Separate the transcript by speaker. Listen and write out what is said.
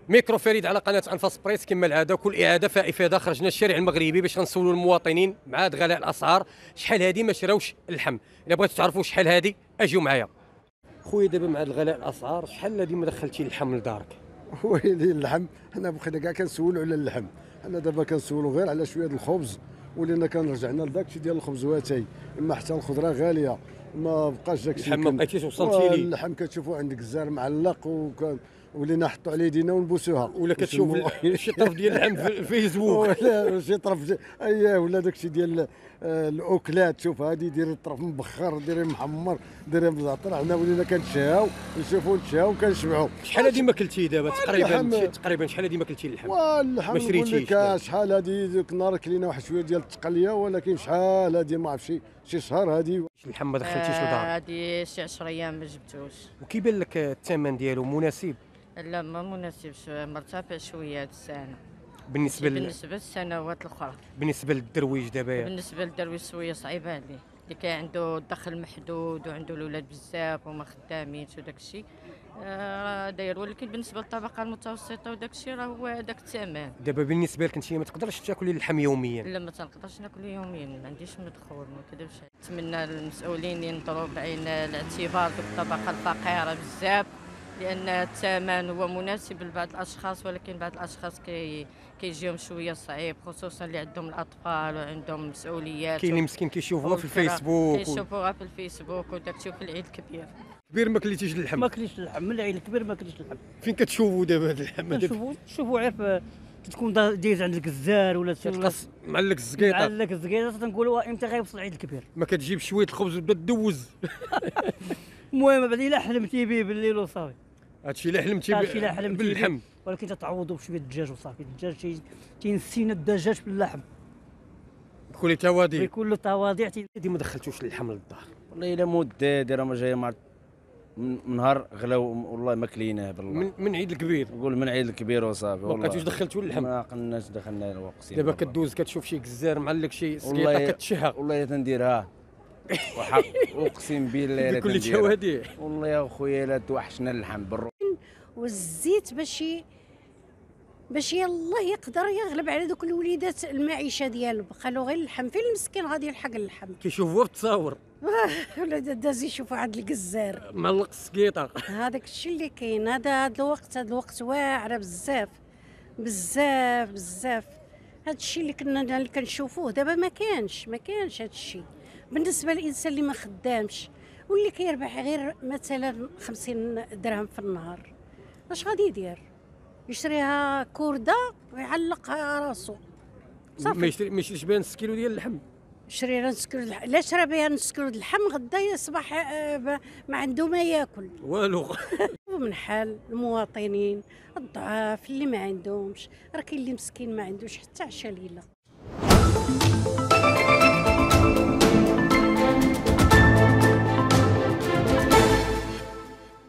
Speaker 1: ميكرو فريد على قناه انفاس بريس. كما العاده كل اعاده فائفه خرجنا الشارع المغربي باش غنسولوا المواطنين مع هاد غلاء الاسعار شحال هادي ما شراوش اللحم. الا بغيتوا تعرفوا شحال هادي اجيو معايا. خويا دابا مع هاد غلاء الاسعار شحال هادي ما دخلتي اللحم لدارك؟
Speaker 2: ويلي اللحم، حنا بقينا كاع كنسولوا على اللحم. حنا دابا كنسولوا غير على شويه الخبز، ولينا كنرجعنا لداكشي ديال الخبز واتاي، اما حتى الخضره غاليه ما بقاش داكشي.
Speaker 1: اللحم ما بقيتيش وصلتي ليه؟
Speaker 2: اللحم كتشوفوا عندك الزار معلق ولينا نحطوا عليه يدينا ونبوسوها،
Speaker 1: ولا كتشوف شي طرف ديال اللحم في الفيسبوك
Speaker 2: ولا شي طرف اييه، ولا داكشي ديال الاكلات. شوف هادي ديري الطرف مبخر، ديري محمر، ديري مزعتر. حنا ولينا كنتشهاو نشوفوا نتشهاو كنشبعوا.
Speaker 1: شحال هادي ما كلتي دابا تقريبا شحال هادي ما كلتي اللحم؟
Speaker 2: واللحم
Speaker 1: ما
Speaker 2: نقول
Speaker 1: شريتيش
Speaker 2: لك شحال هادي ديك النهار كلينا واحد شويه ديال التقليه، ولكن شحال هادي ما عرفتش شي شهر هادي
Speaker 1: اللحم ما دخلتيش لدارك؟
Speaker 3: هادي شي 10 ايام ما جبتوش.
Speaker 1: وكيبان لك الثمن ديالو مناسب
Speaker 3: لا ما مناسبش، مرتفع شويه هاد السنه
Speaker 1: بالنسبه
Speaker 3: بالنسبه للسنوات الاخرى.
Speaker 1: بالنسبه للدرويج دابا؟
Speaker 3: بالنسبه للدرويش شويه صعيبه عليه، اللي كان عنده الدخل محدود وعنده الاولاد بزاف وما خدامينش وداك الشيء داير. ولكن بالنسبه للطبقه المتوسطه وداك الشيء راه هو هذاك الثمن.
Speaker 1: دابا بالنسبه لك انت ما تقدرش تاكلي اللحم يوميا؟
Speaker 3: لا ما تنقدرش ناكل يوميا، ما عنديش مدخول، ما كذبش. نتمنى المسؤولين ينظروا بعين الاعتبار بالطبقه الفقيره بزاف، لان الثمن هو مناسب لبعض الاشخاص، ولكن بعض الاشخاص كيجيهم شويه صعيب، خصوصا اللي عندهم الاطفال وعندهم مسؤوليات.
Speaker 1: كاين اللي مسكين كيشوفوها في الفيسبوك
Speaker 3: كيشوفوها في الفيسبوك وداك الشيء في العيد الكبير.
Speaker 1: كبير ما كليتيش اللحم؟
Speaker 4: ما كليتش اللحم من العيد الكبير، ما كليتش اللحم.
Speaker 1: فين كتشوفوا دابا هذا اللحم؟
Speaker 4: شوفوا غير تكون دايز عند الجزار ولا
Speaker 1: كتقص معلق الزقيطه.
Speaker 4: معلق الزقيطه تنقولوا امتى غيوصل العيد الكبير.
Speaker 1: ما كتجيب شويه الخبز وتبدا تدوز.
Speaker 4: المهم بعد الا حلمتي به بالليل وصافي.
Speaker 1: هادشي اللي حلمتي باللحم.
Speaker 4: ولكن تتعوضوا بشويه الدجاج وصافي. الدجاج تينسينا الدجاج باللحم
Speaker 1: بكل تواضيع.
Speaker 4: بكل تواضيع.
Speaker 1: دي ما دخلتوش اللحم للدار؟
Speaker 5: والله الا مده راه ما جايه من نهار غلاو، والله ما كليناه بالله.
Speaker 1: من عيد الكبير؟
Speaker 5: نقول من عيد الكبير وصافي.
Speaker 1: ما بقيتوش دخلتوا اللحم؟
Speaker 5: ما قلناش دخلنا الوقت.
Speaker 1: دابا كدوز كتشوف شي جزار معلق شي سكيطه كتشهى.
Speaker 5: والله تنديرها وحق اقسم بالله لا
Speaker 1: بكل تواضيع.
Speaker 5: والله يا خويا لا توحشنا اللحم
Speaker 6: والزيت باش يلاه يقدر يغلب على دوك الوليدات المعيشه ديالو. بقالو غير اللحم، فين المسكين غادي يلحق اللحم؟
Speaker 1: كيشوفوها في التصاور
Speaker 6: ولا داز يشوفوا عند الجزار
Speaker 1: معلق السكيطه.
Speaker 6: هذاك الشيء اللي كاين. هذا الوقت واعر بزاف بزاف بزاف. هذا الشيء اللي كنشوفوه دابا ما كانش هذا الشيء. بالنسبه للانسان اللي ما خدامش واللي كيربح غير مثلا 50 درهم في النهار، اش غادي يدير؟ يشريها كورده ويعلقها راسو صافي.
Speaker 1: ما يشريش بها نص كيلو ديال اللحم.
Speaker 6: شرينا نص كيلو اللحم، لا شرا بها نص كيلو اللحم غدا يصبح ما عنده ما ياكل
Speaker 1: والو.
Speaker 6: من حال المواطنين الضعاف اللي ما عندهمش، راه كاين اللي مسكين ما عندوش حتى عشاء ليله.